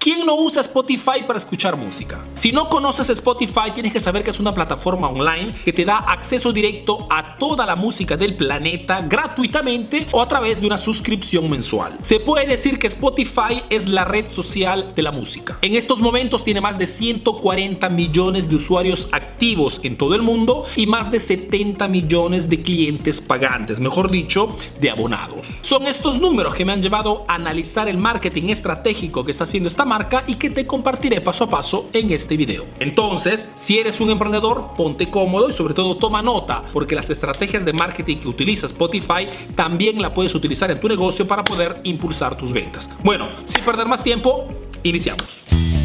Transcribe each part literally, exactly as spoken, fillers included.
¿Quién no usa Spotify para escuchar música? Si no conoces Spotify, tienes que saber que es una plataforma online que te da acceso directo a toda la música del planeta gratuitamente o a través de una suscripción mensual. Se puede decir que Spotify es la red social de la música. En estos momentos tiene más de ciento cuarenta millones de usuarios activos en todo el mundo y más de setenta millones de clientes pagantes, mejor dicho, de abonados. Son estos números que me han llevado a analizar el marketing estratégico que está haciendo esta marca y que te compartiré paso a paso en este video. Entonces, si eres un emprendedor, ponte cómodo y sobre todo toma nota, porque las estrategias de marketing que utiliza Spotify también la puedes utilizar en tu negocio para poder impulsar tus ventas. Bueno, sin perder más tiempo, iniciamos.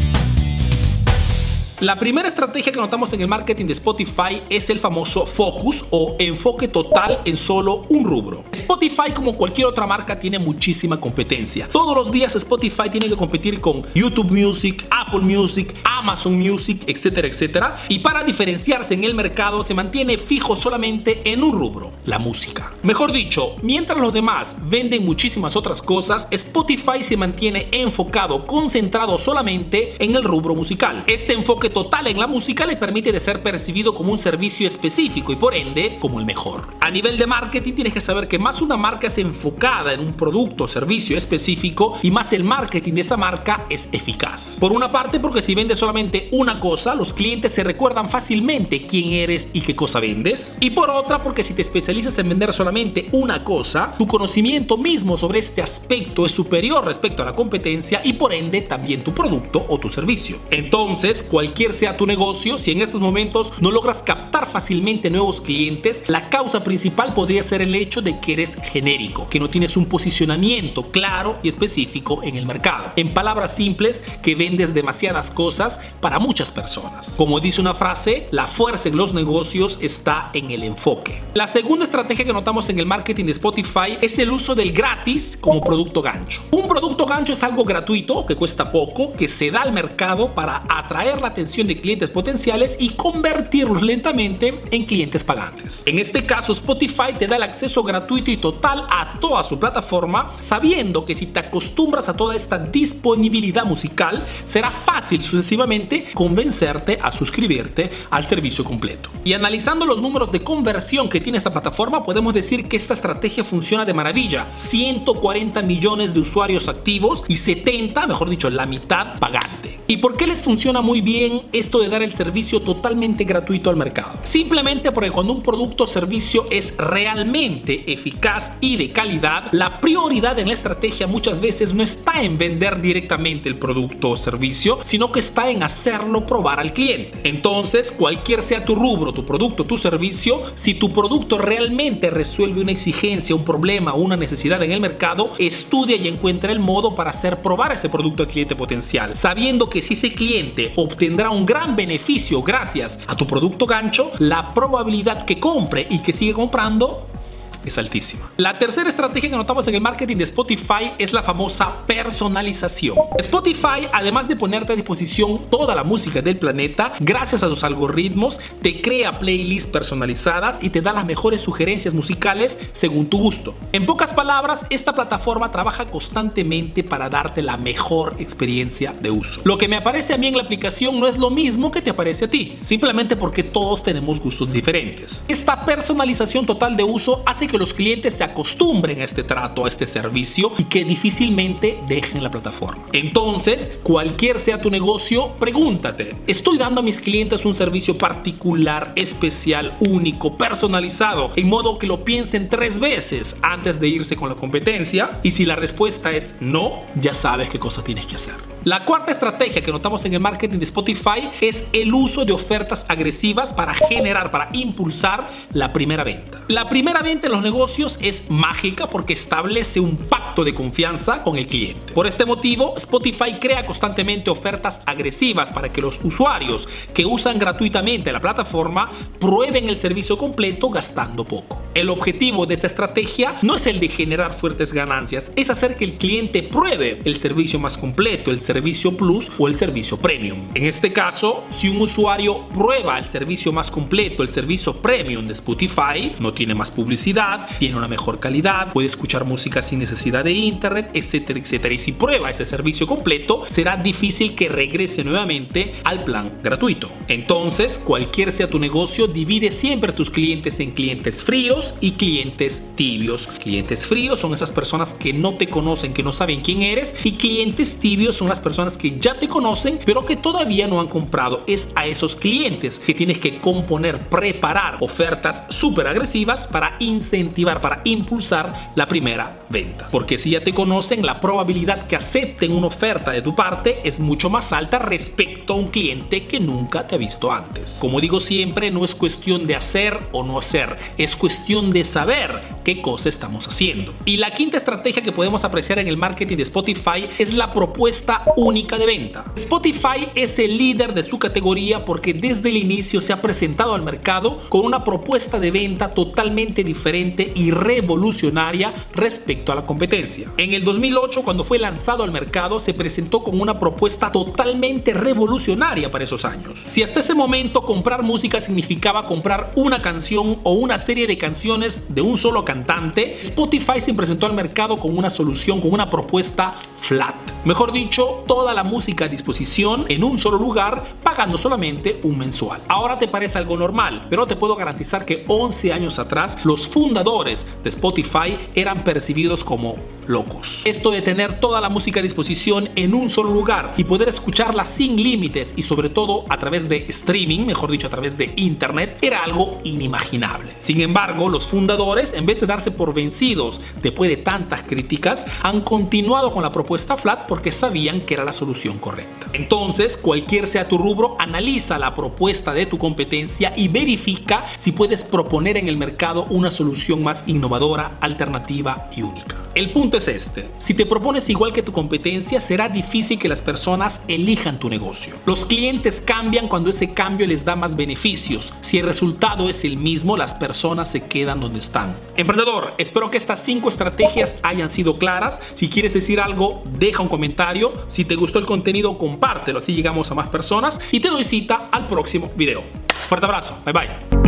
La primera estrategia que notamos en el marketing de Spotify es el famoso focus o enfoque total en solo un rubro. Spotify, como cualquier otra marca, tiene muchísima competencia. Todos los días Spotify tiene que competir con YouTube Music, Apple Music, Amazon Music, etcétera, etcétera. Y para diferenciarse en el mercado se mantiene fijo solamente en un rubro, la música. Mejor dicho, mientras los demás venden muchísimas otras cosas, Spotify se mantiene enfocado, concentrado solamente en el rubro musical. Este enfoque total en la música le permite de ser percibido como un servicio específico y por ende como el mejor. A nivel de marketing tienes que saber que más una marca es enfocada en un producto o servicio específico y más el marketing de esa marca es eficaz. Por una parte, porque si vendes solamente una cosa, los clientes se recuerdan fácilmente quién eres y qué cosa vendes. Y por otra, porque si te especializas en vender solamente una cosa, tu conocimiento mismo sobre este aspecto es superior respecto a la competencia y por ende también tu producto o tu servicio. Entonces, cualquier sea tu negocio, si en estos momentos no logras captar fácilmente nuevos clientes, la causa principal podría ser el hecho de que eres genérico, que no tienes un posicionamiento claro y específico en el mercado. En palabras simples, que vendes demasiadas cosas para muchas personas. Como dice una frase, la fuerza en los negocios está en el enfoque. La segunda estrategia que notamos en el marketing de Spotify es el uso del gratis como producto gancho. Un producto gancho es algo gratuito, que cuesta poco, que se da al mercado para atraer la atención de clientes potenciales y convertirlos lentamente en clientes pagantes. En este caso, Spotify te da el acceso gratuito y total a toda su plataforma, sabiendo que si te acostumbras a toda esta disponibilidad musical, será fácil sucesivamente convencerte a suscribirte al servicio completo. Y analizando los números de conversión que tiene esta plataforma, podemos decir que esta estrategia funciona de maravilla. ciento cuarenta millones de usuarios activos y setenta, mejor dicho, la mitad pagante. ¿Y por qué les funciona muy bien esto de dar el servicio totalmente gratuito al mercado? Simplemente porque cuando un producto o servicio es realmente eficaz y de calidad, la prioridad en la estrategia muchas veces no está en vender directamente el producto o servicio, sino que está en hacerlo probar al cliente. Entonces, cualquier sea tu rubro, tu producto, tu servicio, si tu producto realmente resuelve una exigencia, un problema o una necesidad en el mercado, estudia y encuentra el modo para hacer probar ese producto al cliente potencial, sabiendo que si ese cliente obtendrá un gran beneficio gracias a tu producto gancho, la probabilidad que compre y que siga comprando es altísima. La tercera estrategia que notamos en el marketing de Spotify es la famosa personalización. Spotify, además de ponerte a disposición toda la música del planeta, gracias a sus algoritmos, te crea playlists personalizadas y te da las mejores sugerencias musicales según tu gusto. En pocas palabras, esta plataforma trabaja constantemente para darte la mejor experiencia de uso. Lo que me aparece a mí en la aplicación no es lo mismo que te aparece a ti, simplemente porque todos tenemos gustos diferentes. Esta personalización total de uso hace que que los clientes se acostumbren a este trato, a este servicio y que difícilmente dejen la plataforma. Entonces, cualquier sea tu negocio, pregúntate, ¿estoy dando a mis clientes un servicio particular, especial, único, personalizado, en modo que lo piensen tres veces antes de irse con la competencia? Y si la respuesta es no, ya sabes qué cosa tienes que hacer. La cuarta estrategia que notamos en el marketing de Spotify es el uso de ofertas agresivas para generar, para impulsar la primera venta. La primera venta en los negocios es mágica porque establece un pacto de confianza con el cliente. Por este motivo, Spotify crea constantemente ofertas agresivas para que los usuarios que usan gratuitamente la plataforma prueben el servicio completo gastando poco. El objetivo de esta estrategia no es el de generar fuertes ganancias, es hacer que el cliente pruebe el servicio más completo, el servicio Plus o el servicio Premium. En este caso, si un usuario prueba el servicio más completo, el servicio Premium de Spotify, no tiene más publicidad, velocidad, tiene una mejor calidad, puede escuchar música sin necesidad de internet, etcétera, etcétera. Y si prueba ese servicio completo, será difícil que regrese nuevamente al plan gratuito. Entonces, cualquier sea tu negocio, divide siempre a tus clientes en clientes fríos y clientes tibios. Clientes fríos son esas personas que no te conocen, que no saben quién eres, y clientes tibios son las personas que ya te conocen, pero que todavía no han comprado. Es a esos clientes que tienes que componer, preparar ofertas súper agresivas para incentivar, para impulsar la primera venta. Porque si ya te conocen, la probabilidad que acepten una oferta de tu parte es mucho más alta respecto a un cliente que nunca te ha visto antes. Como digo siempre, no es cuestión de hacer o no hacer, es cuestión de saber qué cosa estamos haciendo. Y la quinta estrategia que podemos apreciar en el marketing de Spotify es la propuesta única de venta. Spotify es el líder de su categoría porque desde el inicio se ha presentado al mercado con una propuesta de venta totalmente diferente y revolucionaria respecto a la competencia. En el dos mil ocho, cuando fue lanzado al mercado, se presentó con una propuesta totalmente revolucionaria para esos años. Si hasta ese momento comprar música significaba comprar una canción o una serie de canciones de un solo cantante, Spotify se presentó al mercado con una solución, con una propuesta flat. Mejor dicho, toda la música a disposición en un solo lugar, pagando solamente un mensual. Ahora te parece algo normal, pero te puedo garantizar que once años atrás los fundadores de Spotify eran percibidos como locos. Esto de tener toda la música a disposición en un solo lugar y poder escucharla sin límites y sobre todo a través de streaming, mejor dicho a través de internet, era algo inimaginable. Sin embargo, los fundadores, en vez de darse por vencidos después de tantas críticas, han continuado con la propuesta flat porque sabían que era la solución correcta. Entonces, cualquier sea tu rubro, analiza la propuesta de tu competencia y verifica si puedes proponer en el mercado una solución más innovadora, alternativa y única. El punto es este: si te propones igual que tu competencia, será difícil que las personas elijan tu negocio. Los clientes cambian cuando ese cambio les da más beneficios. Si el resultado es el mismo, las personas se quedan donde están. Emprendedor, espero que estas cinco estrategias hayan sido claras. Si quieres decir algo, deja un comentario. Si te gustó el contenido, compártelo, así llegamos a más personas. Y te doy cita al próximo video. Fuerte abrazo, bye bye.